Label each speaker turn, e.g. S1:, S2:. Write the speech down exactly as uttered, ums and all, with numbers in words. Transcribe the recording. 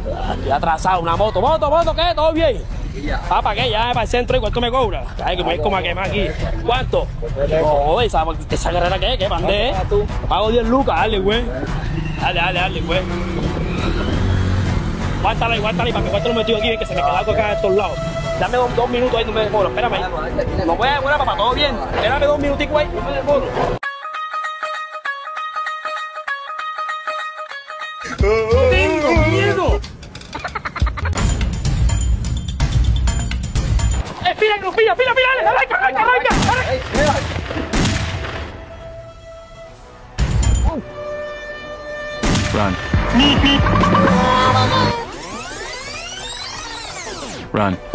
S1: Estoy atrasado, una moto, moto, moto, ¿qué? ¿Todo bien? Ah, ¿para qué? Ya para el centro y cuánto me cobra. Ay, que me voy como a quemar aquí. ¿Cuánto? No, esa, esa carrera ¿qué? ¿Qué mandé? Pago diez lucas, dale, güey. Dale, dale, dale, güey. Aguántala, aguántala, para que cuánto lo metido aquí, que se me queda algo acá de estos lados. Dame dos, dos minutos ahí, no me demoro, espérame ahí. No voy a demorar, papá, todo bien. Espérame dos minuticos ahí, no me demoro. ¡Tengo miedo! ¡Espera, que nos pilla, pilla, pilla! ¡Arranca, arranca, arranca!
S2: Run. Run.